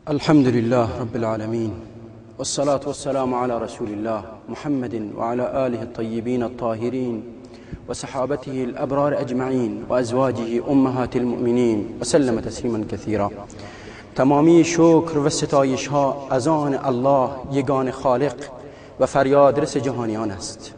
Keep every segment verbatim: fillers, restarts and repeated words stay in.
الحمد لله رب العالمين، والصلاة والسلام على رسول الله محمد وعلى آله الطيبين الطاهرين وصحابته الأبرار أجمعين وأزواجه أمهات المؤمنين وسلم تسلیما كثيرا. تمامی شکر و ستایش ها از آن الله یگان خالق و فریادرس جهانیان است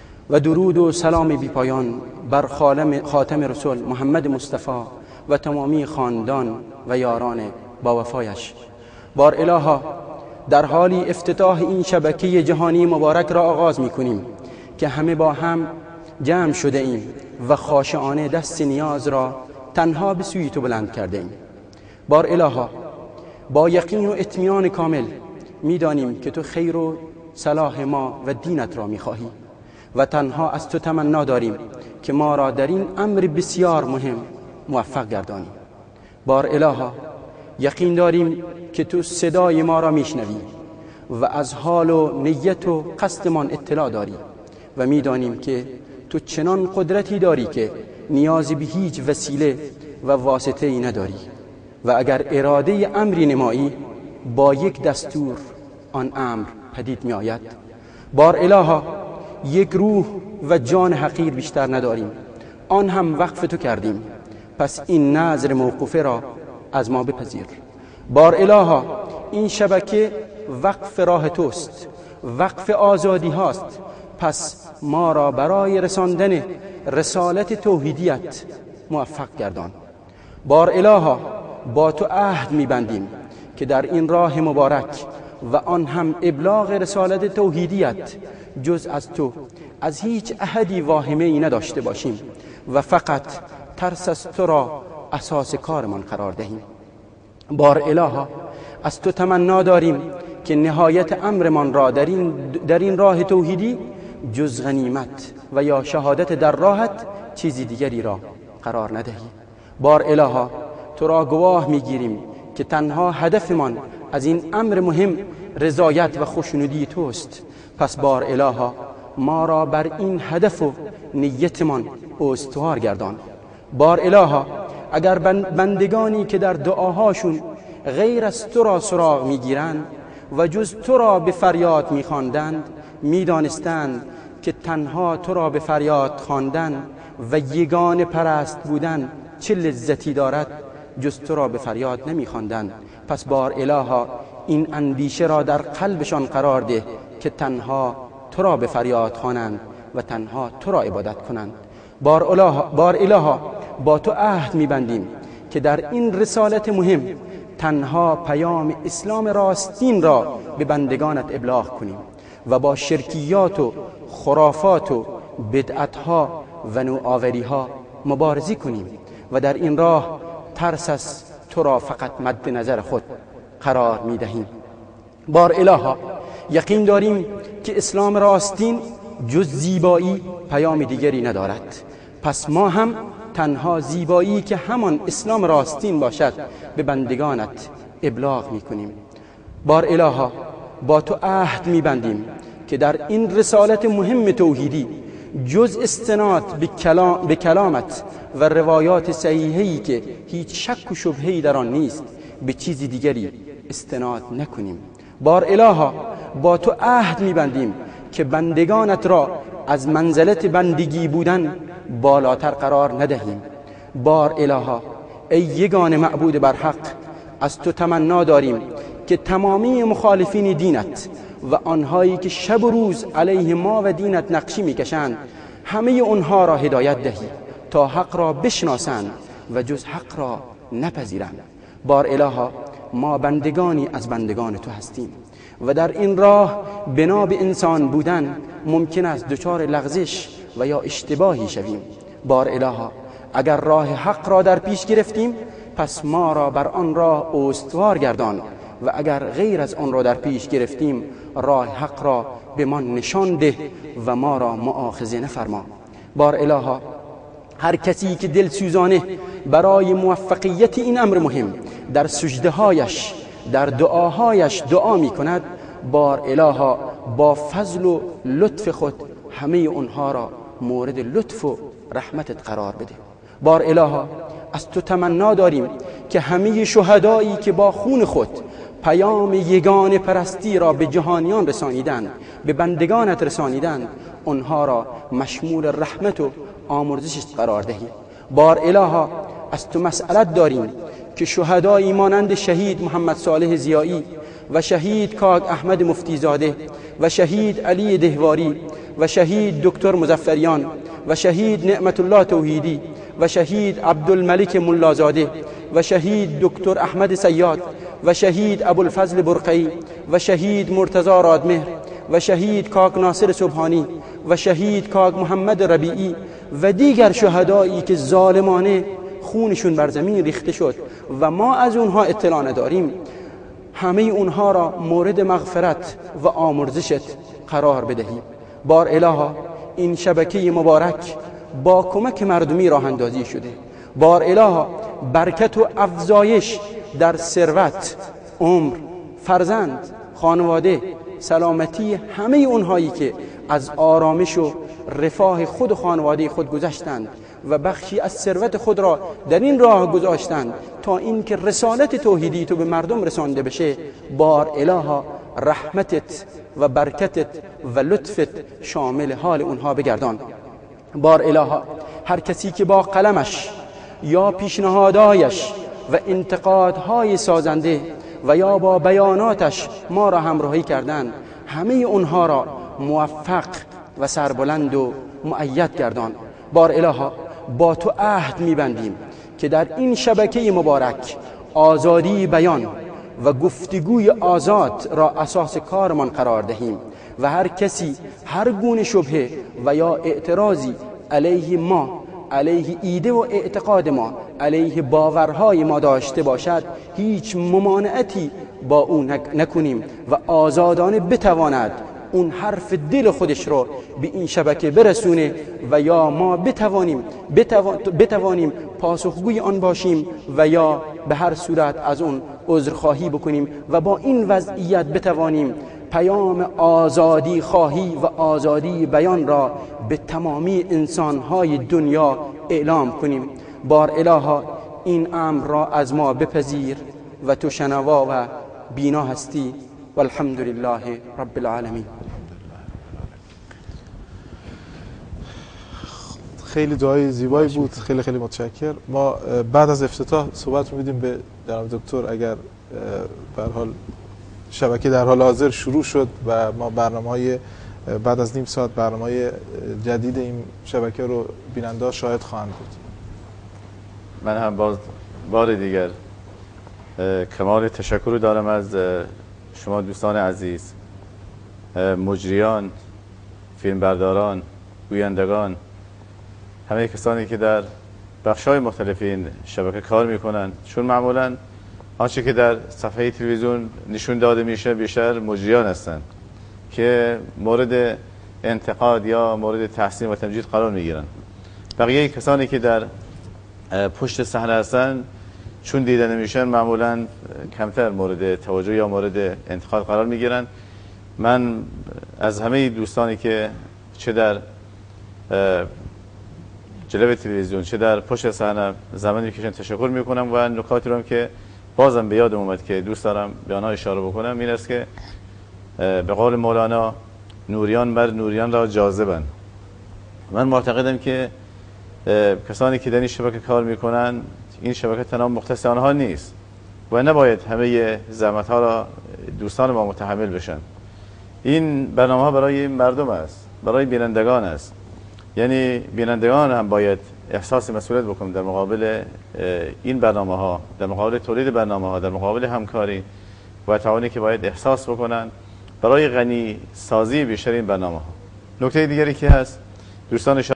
و درود و سلام بی پایان بر خاتم رسول محمد مصطفی و تمامی خاندان و یاران با وفایش. بار الها در حالی افتتاح این شبکه جهانی مبارک را آغاز می کنیم که همه با هم جمع شده ایم و خاشعانه دست نیاز را تنها به سوی تو بلند کرده ایم. بار الها با یقین و اطمینان کامل می دانیم که تو خیر و صلاح ما و دینت را می خواهی و تنها از تو تمنا داریم که ما را در این امر بسیار مهم موفق گردانی. بار الها یقین داریم که تو صدای ما را میشنوی و از حال و نیت و قصدمان اطلاع داری و میدانیم که تو چنان قدرتی داری که نیازی به هیچ وسیله و واسطه ای نداری و اگر اراده امری نمایی با یک دستور آن امر پدید می آید. بار الها یک روح و جان حقیر بیشتر نداریم، آن هم وقف تو کردیم، پس این نذر موقوفه را از ما بپذیر. بار الها این شبکه وقف راه توست، وقف آزادی هاست، پس ما را برای رساندن رسالت توحیدیت موفق گردان. بار الها با تو عهد می‌بندیم که در این راه مبارک و آن هم ابلاغ رسالت توحیدیت جز از تو از هیچ احدی واهمه ای نداشته باشیم و فقط ترس از تو را اساس کارمان قرار دهیم. بار الها از تو تمنا داریم که نهایت امرمان را در این, در این راه توحیدی جز غنیمت و یا شهادت در راحت چیزی دیگری را قرار ندهی. بار الها تو را گواه میگیریم که تنها هدفمان از این امر مهم رضایت و خوشنودی توست، پس بار الها ما را بر این هدف و نیتمان استوار گردان. بار الها اگر بندگانی که در دعاهاشون غیر از تو را سراغ میگیرند و جز تو را به فریاد میخواندند میدانستند که تنها تو را به فریاد خواندن و یگان پرست بودن چه لذتی دارد، جز تو را به فریاد نمیخواندند، پس بار الها این اندیشه را در قلبشان قرار ده که تنها تو را به فریاد خوانند و تنها تو را عبادت کنند. بار الها بار الها با تو عهد میبندیم که در این رسالت مهم تنها پیام اسلام راستین را به بندگانت ابلاغ کنیم و با شرکیات و خرافات و بدعتها و نوآوریها مبارزی کنیم و در این راه ترس از تو را فقط مد نظر خود قرار میدهیم. بار الها یقین داریم که اسلام راستین جز زیبایی پیام دیگری ندارد، پس ما هم تنها زیبایی که همان اسلام راستین باشد به بندگانت ابلاغ میکنیم. بار الها با تو عهد میبندیم که در این رسالت مهم توحیدی جز استناد به, کلام به کلامت و روایات صحیحی که هیچ شک و شبهه‌ای در آن نیست به چیزی دیگری استناد نکنیم. بار الها با تو عهد میبندیم که بندگانت را از منزلت بندگی بودن بالاتر قرار ندهیم. بار الها ای یگان معبود برحق از تو تمنا داریم که تمامی مخالفین دینت و آنهایی که شب و روز علیه ما و دینت نقشی میکشند همه اونها را هدایت دهی تا حق را بشناسند و جز حق را نپذیرند. بار الها ما بندگانی از بندگان تو هستیم و در این راه بنا به انسان بودن ممکن است دچار لغزش و یا اشتباهی شویم. بار الها اگر راه حق را در پیش گرفتیم پس ما را بر آن راه استوار گردان و اگر غیر از آن را در پیش گرفتیم راه حق را به ما نشان ده و ما را مؤاخذه نفرما. بار الها هر کسی که دل سوزانه برای موفقیت این امر مهم در سجده هایش در دعاهایش دعا می کند، بار الها با فضل و لطف خود همه اونها را مورد لطف و رحمتت قرار بده. بار الها از تو تمنا داریم که همه شهدایی که با خون خود پیام یگانه پرستی را به جهانیان رسانیدند، به بندگانت رسانیدند، آنها را مشمول رحمت و آمرزش قرار دهی. بار الها از تو مسئلت داریم که شهدایی مانند شهید محمد صالح ضیایی و شهید کاگ احمد مفتیزاده و شهید علی دهواری و شهید دکتر مظفریان و شهید نعمت الله توحیدی و شهید عبدالملک ملازاده و شهید دکتر احمد سیاد و شهید ابوالفضل برقی و شهید مرتضی رادمهر و شهید کاگ ناصر سبحانی و شهید کاگ محمد ربیعی و دیگر شهدایی که ظالمانه خونشون بر زمین ریخته شد و ما از اونها اطلاع نداریم، همه اونها را مورد مغفرت و آمرزشت قرار بدهیم. بار الها این شبکه مبارک با کمک مردمی راه اندازی شده. بار الها برکت و افزایش در ثروت، عمر، فرزند، خانواده، سلامتی همه اونهایی که از آرامش و رفاه خود و خانواده خود گذشتند و بخشی از ثروت خود را در این راه گذاشتند تا اینکه رسالت توحیدی تو به مردم رسانده بشه، بار الها رحمتت و برکتت و لطفت شامل حال اونها بگردان. بار الها هر کسی که با قلمش یا پیشنهادایش و انتقادهای سازنده و یا با بیاناتش ما را همراهی کردند، همه اونها را موفق و سربلند و مؤید گردان. بار الها با تو عهد میبندیم که در این شبکه مبارک آزادی بیان و گفتگوی آزاد را اساس کارمان قرار دهیم و هر کسی هر گونه شبهه و یا اعتراضی علیه ما، علیه ایده و اعتقاد ما، علیه باورهای ما داشته باشد، هیچ ممانعتی با او نکنیم و آزادانه بتواند اون حرف دل خودش رو به این شبکه برسونه و یا ما بتوانیم بتوانیم پاسخگوی آن باشیم و یا به هر صورت از اون عذرخواهی بکنیم و با این وضعیت بتوانیم پیام آزادی خواهی و آزادی بیان را به تمامی انسانهای دنیا اعلام کنیم. بار الها این امر را از ما بپذیر و تو شنوا و بینا هستی. والحمد لله رب العالمین. خیلی دعای زیبایی بود، خیلی خیلی متشکر. ما بعد از افتتاح صحبت می‌دیم به جناب دکتر اگر به هر حال شبکه در حال حاضر شروع شد و ما برنامه‌های بعد از نیم ساعت برنامه‌های جدید این شبکه رو بیننده شاهد خواهند بود. من هم باز بار دیگر کمال تشکر دارم از شما دوستان عزیز، مجریان، فیلمبرداران، گویندگان، همه کسانی که در بخش‌های مختلف این شبکه کار میکنن، چون معمولاً آنچه که در صفحه تلویزیون نشون داده میشه بیشتر مجریان هستند که مورد انتقاد یا مورد تحسین و تمجید قرار میگیرن. بقیه کسانی که در پشت صحنه هستن چون دیده نمیشن معمولاً کمتر مورد توجه یا مورد انتقاد قرار میگیرن. من از همه دوستانی که چه در جلوه تلویزیون چه در پشت صحنه زمان میکشن تشکر میکنم و نکاتی رو هم که بازم به یادم اومد که دوست دارم به آنها اشاره بکنم این است که به قول مولانا نوریان بر نوریان را جاذبن. من معتقدم که کسانی که در این شبکه کار میکنن این شبکه تنها مختص آنها نیست و نباید همه زحمت ها را دوستان ما متحمل بشن. این برنامه ها برای مردم است، برای بینندگان است. یعنی بینندگان هم باید احساس مسئولیت بکنن در مقابل این برنامه ها، در مقابل تولید برنامه ها، در مقابل همکاری و تعاونی که باید احساس بکنن برای غنی سازی بیشتر این برنامه ها. نکته دیگری که هست دوستان